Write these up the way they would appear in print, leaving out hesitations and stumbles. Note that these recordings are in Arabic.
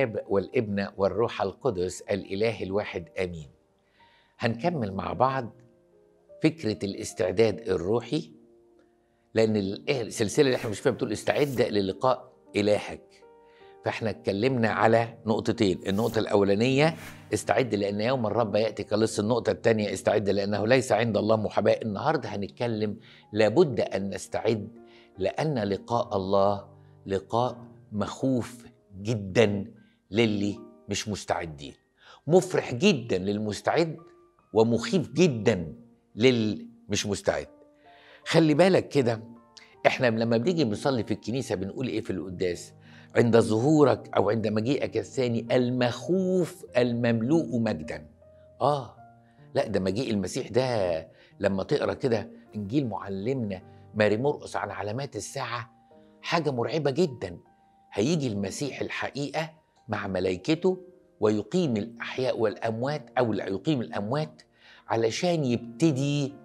الآب والابن والروح القدس الإله الواحد آمين. هنكمل مع بعض فكرة الاستعداد الروحي، لأن السلسلة اللي احنا مش فيها بتقول استعد للقاء إلهك. فاحنا اتكلمنا على نقطتين، النقطة الأولانية استعد لأن يوم الرب يأتي كلص، النقطة الثانية استعد لأنه ليس عند الله محاباة. النهاردة هنتكلم لابد أن نستعد لأن لقاء الله لقاء مخوف جدا للي مش مستعدين، مفرح جدا للمستعد ومخيف جدا للي مش مستعد. خلي بالك كده، احنا لما بنيجي بنصلي في الكنيسة بنقول ايه في القداس؟ عند ظهورك او عند مجيئك الثاني المخوف المملوء مجدا. لا، ده مجيء المسيح ده لما تقرا كده انجيل معلمنا ماري مرقس عن علامات الساعة حاجة مرعبة جدا. هيجي المسيح الحقيقة مع ملائكته ويقيم الأحياء والأموات، أو لا يقيم الأموات، علشان يبتدي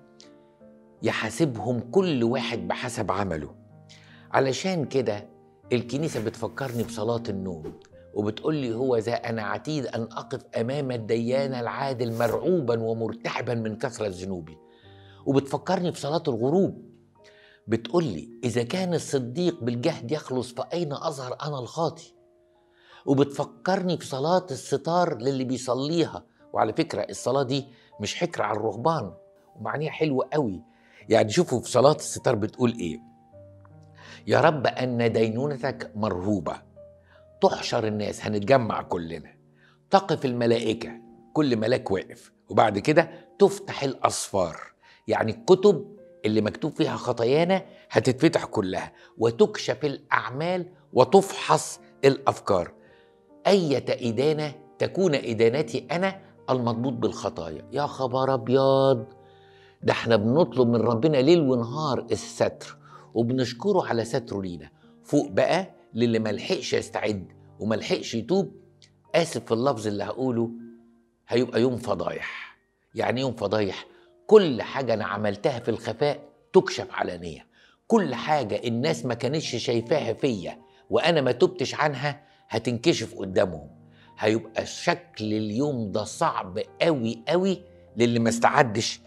يحاسبهم كل واحد بحسب عمله. علشان كده الكنيسة بتفكرني بصلاة النوم وبتقول لي هو ذا أنا عتيد أن أقف أمام الديان العادل مرعوبا ومرتعبا من كثرة ذنوبي. وبتفكرني بصلاة الغروب، بتقول لي إذا كان الصديق بالجهد يخلص فأين أظهر أنا الخاطي. وبتفكرني في صلاة الستار للي بيصليها. وعلى فكرة الصلاة دي مش حكر على الرهبان ومعنيها حلوة قوي. يعني شوفوا في صلاة الستار بتقول إيه: يا رب أن دينونتك مرهوبة، تحشر الناس، هنتجمع كلنا، تقف الملائكة، كل ملاك واقف، وبعد كده تفتح الأصفار، يعني الكتب اللي مكتوب فيها خطايانا هتتفتح كلها، وتكشف الأعمال وتفحص الأفكار. أية إدانة تكون إدانتي أنا المضبوط بالخطايا. يا خبر أبيض، ده احنا بنطلب من ربنا ليل ونهار الستر وبنشكره على ستره لينا. فوق بقى للي ملحقش يستعد وملحقش يتوب، آسف في اللفظ اللي هقوله، هيبقى يوم فضايح. يعني يوم فضايح، كل حاجة أنا عملتها في الخفاء تكشف علانية، كل حاجة الناس ما كانتش شايفاها فيا وأنا ما تبتش عنها هتنكشف قدامهم. هيبقى شكل اليوم ده صعب قوي قوي للي ما استعدش.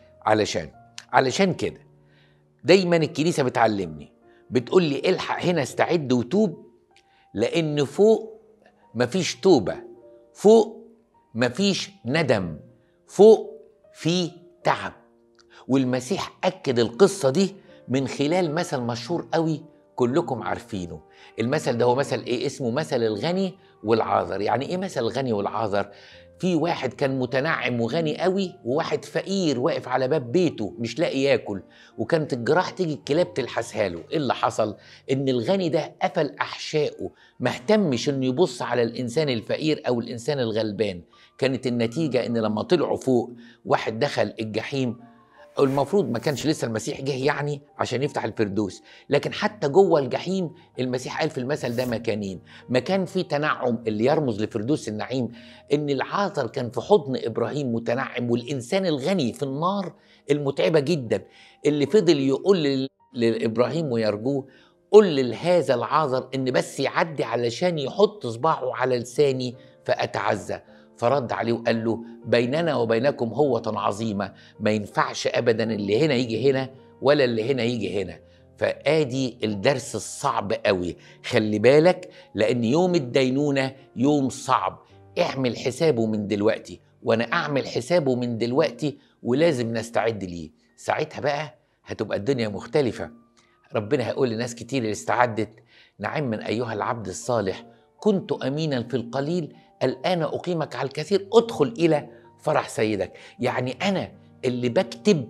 علشان كده دايما الكنيسة بتعلمني، بتقول لي الحق هنا استعد وتوب، لأن فوق مفيش توبة، فوق مفيش ندم، فوق في تعب. والمسيح أكد القصة دي من خلال مثل مشهور قوي كلكم عارفينه. المثل ده هو مثل ايه؟ اسمه مثل الغني والعاذر. يعني ايه مثل الغني والعاذر؟ في واحد كان متنعم وغني قوي، وواحد فقير واقف على باب بيته مش لاقي ياكل، وكانت الجراح تيجي الكلاب تلحسها له. ايه اللي حصل؟ ان الغني ده قفل احشائه، ما اهتمش انه يبص على الانسان الفقير او الانسان الغلبان. كانت النتيجة ان لما طلعوا فوق واحد دخل الجحيم. المفروض ما كانش لسه المسيح جه يعني عشان يفتح الفردوس، لكن حتى جوه الجحيم المسيح قال في المثل ده مكانين: مكان فيه تنعم اللي يرمز لفردوس النعيم، ان العازر كان في حضن ابراهيم متنعم، والانسان الغني في النار المتعبه جدا اللي فضل يقول لابراهيم ويرجوه: قل لهذا العازر ان بس يعدي علشان يحط صباعه على لساني فاتعزى. فرد عليه وقال له: بيننا وبينكم هوة عظيمة، ما ينفعش أبدا اللي هنا يجي هنا ولا اللي هنا يجي هنا. فآدي الدرس الصعب قوي، خلي بالك، لأن يوم الدينونة يوم صعب. اعمل حسابه من دلوقتي وأنا أعمل حسابه من دلوقتي، ولازم نستعد ليه. ساعتها بقى هتبقى الدنيا مختلفة. ربنا هيقول لناس كتير اللي استعدت: نعم من أيها العبد الصالح، كنت أمينا في القليل الآن أقيمك على الكثير، ادخل إلى فرح سيدك. يعني أنا اللي بكتب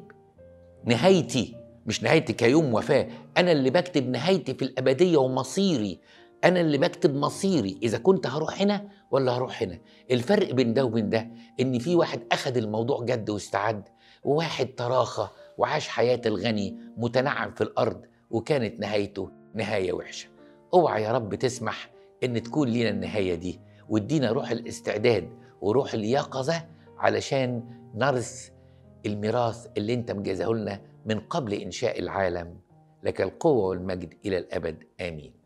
نهايتي، مش نهايتي كيوم وفاة، أنا اللي بكتب نهايتي في الأبدية ومصيري. أنا اللي بكتب مصيري إذا كنت هروح هنا ولا هروح هنا. الفرق بين ده وبين ده إن في واحد أخذ الموضوع جد واستعد، وواحد تراخى وعاش حياة الغني متنعم في الأرض وكانت نهايته نهاية وحشة. اوعى يا رب تسمح إن تكون لينا النهاية دي، وادينا روح الاستعداد وروح اليقظة علشان نرث الميراث اللي انت مجهزه لنا من قبل إنشاء العالم. لك القوة والمجد إلى الأبد، آمين.